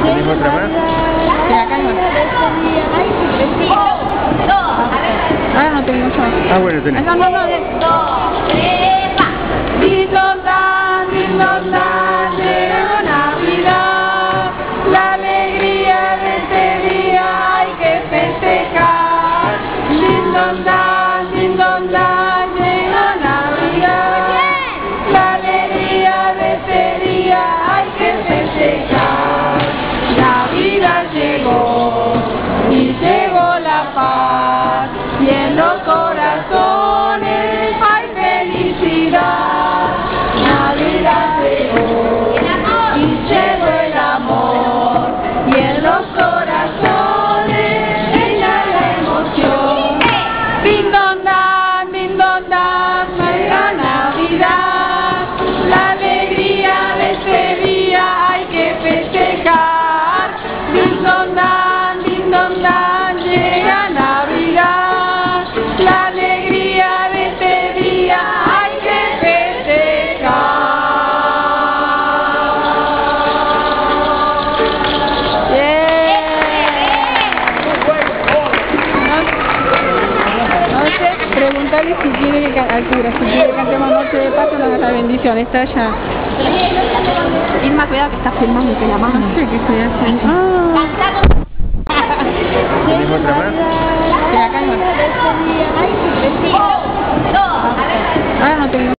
¿Tenés otra más? Sí, acá hay otra. Ahora no tengo yo. Ah, bueno, tenés. No. Llegó Navidad, la alegría de este día hay que festejar. Din don dan, llegó Navidad, la alegría de este día hay que festejar. Navidad llegó y llegó la paz y en los corazones hay felicidad. Navidad llegó y llegó el amor y en los corazones reina la emoción. Din don dan, llega Navidad, la alegría de este día hay que festejar. Din don dan, llega Navidad, la alegría de este día hay que festejar. Preguntarle si quiere que al cura, si quiere que cantemos Noche de Paz o la bendición, está allá. Irma, cuidado que está filmando y te la mano. No sé qué estoy haciendo. ¿Tenés otra más? Sí, acá hay otra. Ahora no tengo.